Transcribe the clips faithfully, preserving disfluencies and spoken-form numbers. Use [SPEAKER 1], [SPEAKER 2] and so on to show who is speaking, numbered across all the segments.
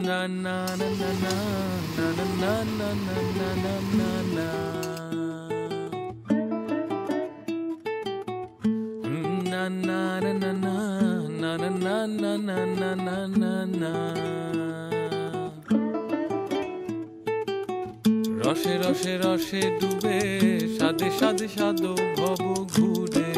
[SPEAKER 1] রসে রসে রসে ডুবে সাদে সাদে সাদো ভব ঘুরে।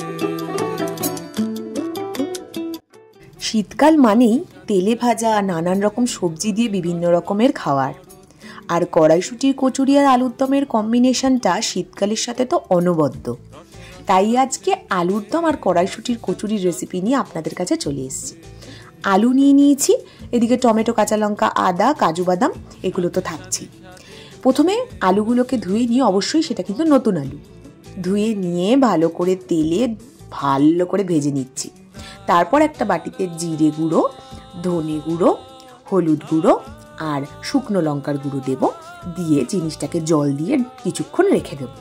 [SPEAKER 2] শীতকাল মানেই তেলে ভাজা নানান রকম সবজি দিয়ে বিভিন্ন রকমের খাবার, আর কড়াইশুঁটির কচুরি আর আলুর দমের কম্বিনেশনটা শীতকালের সাথে তো অনবদ্য। তাই আজকে আলুর দম আর কড়াইশুঁটির কচুরির রেসিপি নিয়ে আপনাদের কাছে চলে এসেছি। আলু নিয়ে নিয়েছি, এদিকে টমেটো, কাঁচা লঙ্কা, আদা, কাজু বাদাম এগুলো তো থাকছেই। প্রথমে আলুগুলোকে ধুয়ে নিয়ে, অবশ্যই সেটা কিন্তু নতুন আলু, ধুয়ে নিয়ে ভালো করে তেলে ভালো করে ভেজে নিচ্ছি। তারপর একটা বাটিতে জিরে গুঁড়ো, ধনে গুঁড়ো, হলুদ গুঁড়ো আর শুকনো লঙ্কার গুঁড়ো দেব, দিয়ে জিনিসটাকে জল দিয়ে কিছুক্ষণ রেখে দেব,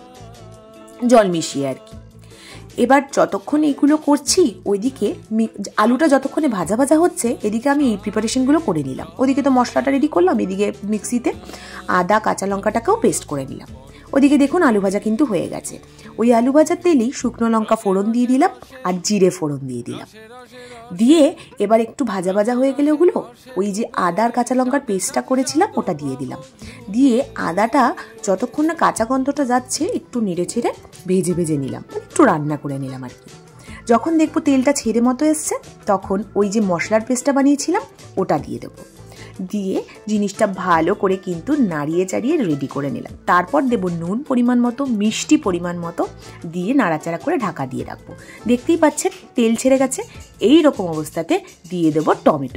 [SPEAKER 2] জল মিশিয়ে আর কি। এবার যতক্ষণ এগুলো করছি, ওইদিকে আলুটা যতক্ষণে ভাজা ভাজা হচ্ছে, এদিকে আমি এই প্রিপারেশনগুলো করে নিলাম। ওদিকে তো মশলাটা রেডি করলাম, এদিকে মিক্সিতে আদা কাঁচা লঙ্কাটাকেও পেস্ট করে নিলাম। ওদিকে দেখুন আলু ভাজা কিন্তু হয়ে গেছে। ওই আলু ভাজার তেলেই শুকনো লঙ্কা ফোড়ন দিয়ে দিলাম আর জিরে ফোড়ন দিয়ে দিলাম, দিয়ে এবার একটু ভাজা ভাজা হয়ে গেলে ওগুলো ওই যে আদার কাঁচা লঙ্কার পেস্টটা করেছিলাম ওটা দিয়ে দিলাম। দিয়ে আদাটা যতক্ষণ না কাঁচা গন্ধটা যাচ্ছে একটু নেড়ে ছেড়ে ভেজে ভেজে নিলাম, একটু রান্না করে নিলাম আর কি। যখন দেখবো তেলটা ছেড়ে মতো এসছে, তখন ওই যে মশলার পেস্টটা বানিয়েছিলাম ওটা দিয়ে দেবো, দিয়ে জিনিসটা ভালো করে কিন্তু নাড়িয়ে চাড়িয়ে রেডি করে নিলাম। তারপর দেব নুন পরিমাণ মতো, মিষ্টি পরিমাণ মতো দিয়ে নাড়াচাড়া করে ঢাকা দিয়ে রাখবো। দেখতেই পাচ্ছেন তেল ছেড়ে গেছে। এই রকম অবস্থাতে দিয়ে দেব টমেটো।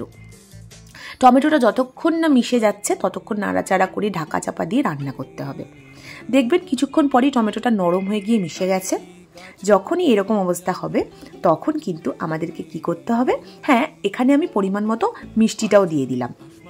[SPEAKER 2] টমেটোটা যতক্ষণ না মিশে যাচ্ছে ততক্ষণ নাড়াচাড়া করে ঢাকা চাপা দিয়ে রান্না করতে হবে। দেখবেন কিছুক্ষণ পরেই টমেটোটা নরম হয়ে গিয়ে মিশে গেছে। যখনই এরকম অবস্থা হবে তখন কিন্তু আমাদেরকে কি করতে হবে, হ্যাঁ এখানে আমি পরিমাণ মতো মিষ্টিটাও দিয়ে দিলাম।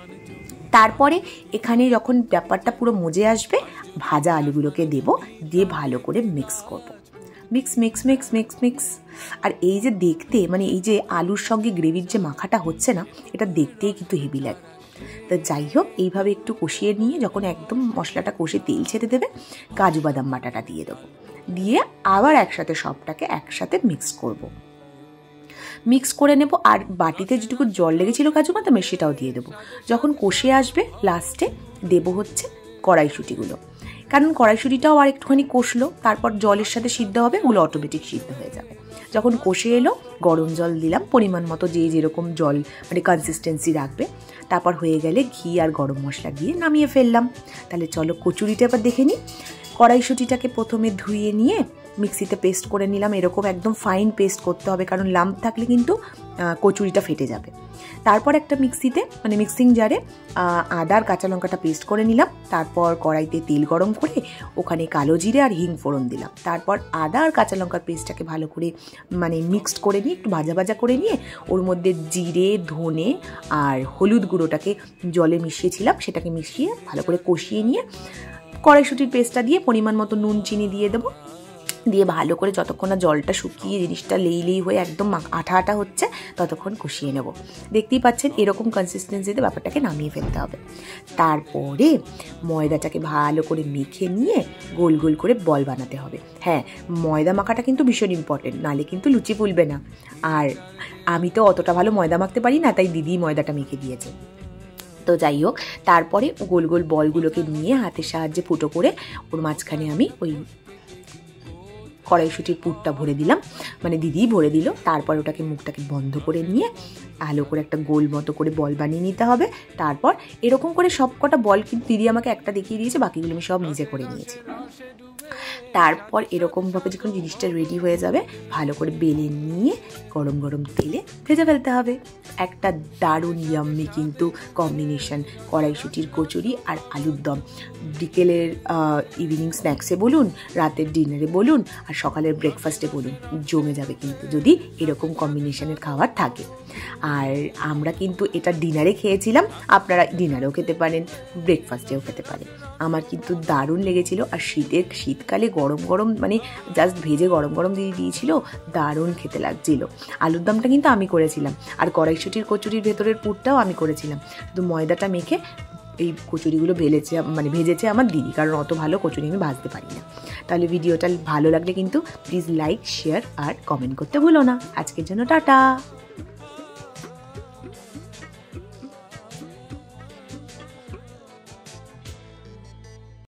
[SPEAKER 2] তারপরে এখানে যখন ব্যাপারটা পুরো মজে আসবে, ভাজা আলুগুলোকে দেব, দিয়ে ভালো করে মিক্স করব। Mix mix mix mix mix আর এই যে দেখতে, মানে এই যে আলুর সঙ্গে গ্রেভির যে মাখাটা হচ্ছে না, এটা দেখতেই কিন্তু হেভি লাগে। তো যাই হোক, এইভাবে একটু কষিয়ে নিয়ে যখন একদম মশলাটা কষে তেল ছেড়ে দেবে, কাজু বাদাম বাটাটা দিয়ে দেবো, দিয়ে আবার একসাথে সবটাকে একসাথে মিক্স করব। মিক্স করে নেব, আর বাটিতে যেটুকু জল লেগেছিল কাজু বাদামে সেটাও দিয়ে দেবো। যখন কষে আসবে লাস্টে দেব হচ্ছে কড়াইশুঁটিগুলো, কারণ কড়াইশুঁটিটাও আর একটুখানি কষলো, তারপর জলের সাথে সিদ্ধ হবে, ওগুলো অটোমেটিক সিদ্ধ হয়ে যাবে। যখন কষে এলো গরম জল দিলাম পরিমাণ মতো, যে যেরকম জল মানে কনসিস্টেন্সি রাখবে। তারপর হয়ে গেলে ঘি আর গরম মশলা দিয়ে নামিয়ে ফেললাম। তাহলে চলো কচুরিটা এবার দেখে নিই। কড়াইশুঁটিটাকে প্রথমে ধুয়ে নিয়ে মিক্সিতে পেস্ট করে নিলাম। এরকম একদম ফাইন পেস্ট করতে হবে, কারণ লাম্প থাকলে কিন্তু কচুরিটা ফেটে যাবে। তারপর একটা মিক্সিতে মানে মিক্সিং জারে আদার কাঁচা লঙ্কাটা পেস্ট করে নিলাম। তারপর কড়াইতে তেল গরম করে ওখানে কালো জিরে আর হিং ফোড়ন দিলাম। তারপর আদা আর কাঁচা লঙ্কার পেস্টটাকে ভালো করে মানে মিক্সড করে নিয়ে একটু ভাজা ভাজা করে নিয়ে ওর মধ্যে জিরে, ধনে আর হলুদ গুঁড়োটাকে জলে মিশিয়েছিলাম, সেটাকে মিশিয়ে ভালো করে কষিয়ে নিয়ে কড়াইশুঁটির পেস্টটা দিয়ে পরিমাণ মতো নুন চিনি দিয়ে দেবো। দিয়ে ভালো করে যতক্ষণ না জলটা শুকিয়ে জিনিসটা লেই লেই হয়ে একদম আঠা আঠা হচ্ছে ততক্ষণ কষিয়ে নেব। দেখতেই পাচ্ছেন এরকম কনসিস্টেন্সিতে ব্যাপারটাকে নামিয়ে ফেলতে হবে। তারপরে ময়দাটাকে ভালো করে মেখে নিয়ে গোল গোল করে বল বানাতে হবে। হ্যাঁ, ময়দা মাখাটা কিন্তু ভীষণ ইম্পর্টেন্ট, নাহলে কিন্তু লুচি ফুলবে না। আর আমি তো অতটা ভালো ময়দা মাখতে পারি না, তাই দিদি ময়দাটা মেখে দিয়েছে। তো যাই হোক, তারপরে গোল গোল বলগুলোকে নিয়ে হাতের সাহায্যে ফুটো করে ওর মাঝখানে আমি ওই কড়াইশুঁটির পুরটা ভরে দিলাম, মানে দিদিই ভরে দিল। তারপর ওটাকে মুখটাকে বন্ধ করে নিয়ে ভালো করে একটা গোল মতো করে বল বানিয়ে নিতে হবে। তারপর এরকম করে সব কটা বল কিন্তু দিদি আমাকে একটা দেখিয়ে দিয়েছে, বাকিগুলো আমি সব নিজে করে নিয়েছি। তারপর এরকমভাবে যখন জিনিসটা রেডি হয়ে যাবে ভালো করে বেলে নিয়ে গরম গরম তেলে ভেজে ফেলতে হবে। একটা দারুণ ইয়াম্মি কিন্তু কম্বিনেশন, কড়াইশুঁটির কচুরি আর আলুর দম। বিকেলের ইভিনিং স্ন্যাক্সে বলুন, রাতের ডিনারে বলুন, আর সকালের ব্রেকফাস্টে বলুন, জমে যাবে কিন্তু যদি এরকম কম্বিনেশনের খাবার থাকে। আর আমরা কিন্তু এটা ডিনারে খেয়েছিলাম, আপনারা ডিনারেও খেতে পারেন, ব্রেকফাস্টেও খেতে পারেন। আমার কিন্তু দারুণ লেগেছিল। আর শীতের শীতকালে গরম গরম মানে জাস্ট ভেজে গরম গরম দিয়ে দিয়েছিল, দারুণ খেতে লাগছিল। আলুর দমটা কিন্তু আমি করেছিলাম, আর কড়াইশুঁটির কচুরির ভেতরের পুরটাও আমি করেছিলাম। শুধু ময়দাটা মেখে এই কচুরিগুলো ভেলেছে মানে ভেজেছে আমার দিদি, কারণ অত ভালো কচুরি আমি ভাজতে পারি না। তাহলে ভিডিওটা ভালো লাগলে কিন্তু প্লিজ লাইক, শেয়ার আর কমেন্ট করতে ভুলো না। আজকের জন্য টাটা।